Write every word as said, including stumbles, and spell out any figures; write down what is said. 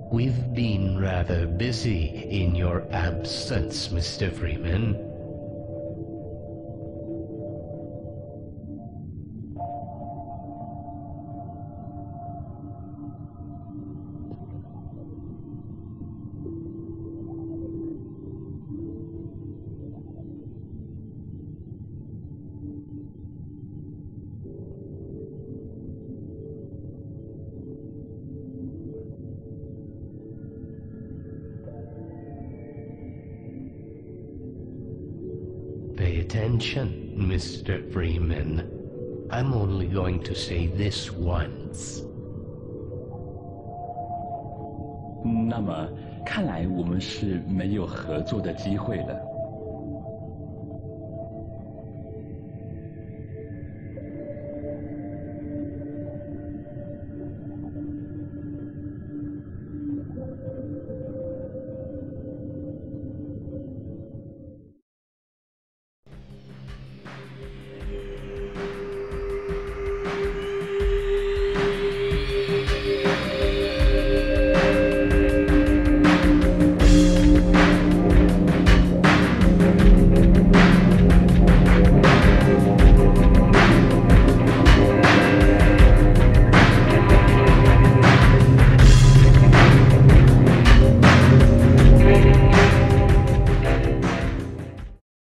We've been rather busy in your absence, Mister Freeman. Pay attention, Mister Freeman. I'm only going to say this once. 那么，看来我们是没有合作的机会了。